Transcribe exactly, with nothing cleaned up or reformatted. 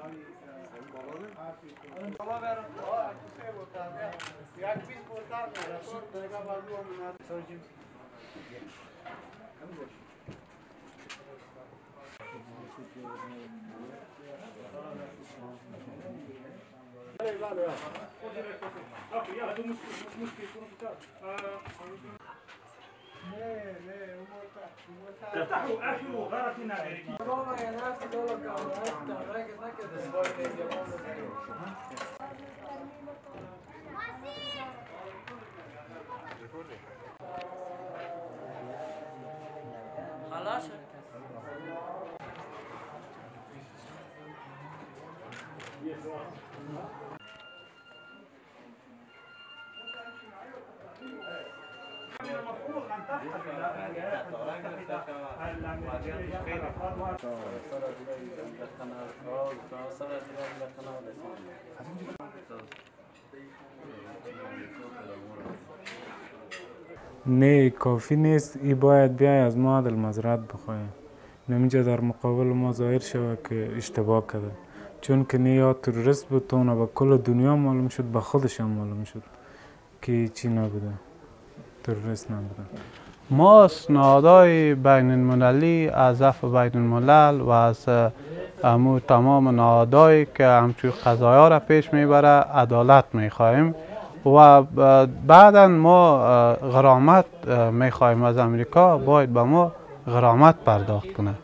تفتحوا اخر غرف ناري خلاص المفروض ان تفحص نه کافی نیست. ای باید بیای از ما عدل مذرت بخواهیم. نمیجا در مقابل ما ظاهر شود که اشتباه کرده، چون که نه یا تروریست بود و به کل دنیا معلوم شد، به خودش هم معلوم شد که چی نبوده، تروریست نبوده. ما اسنادهای بین المللی از عفو بین الملل و از امو تمام نهادهایی که همچون قضایا را پیش میبره عدالت میخواهیم و بعدا ما غرامت میخواهیم از امریکا، باید به ما غرامت پرداخت کنه.